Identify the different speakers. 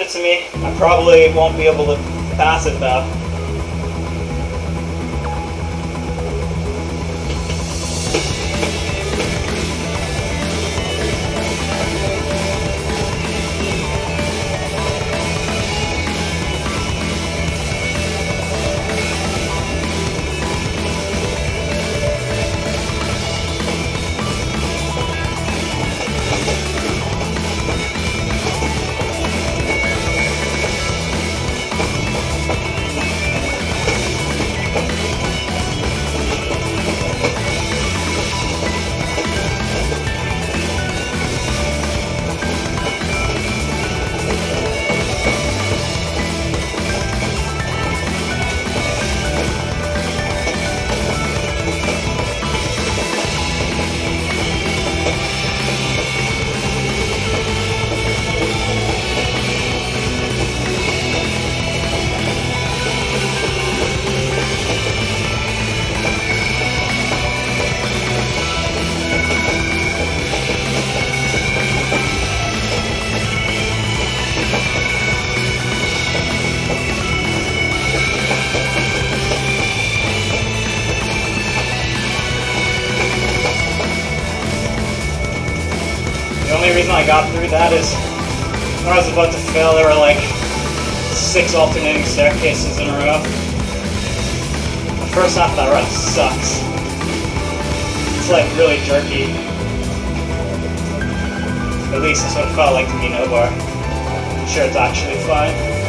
Speaker 1: to me. I probably won't be able to pass it though. The only reason I got through that is when I was about to fail, there were like 6 alternating staircases in a row. The first half of that run sucks. It's like really jerky. At least that's what it felt like to me, no bar. I'm sure it's actually fine.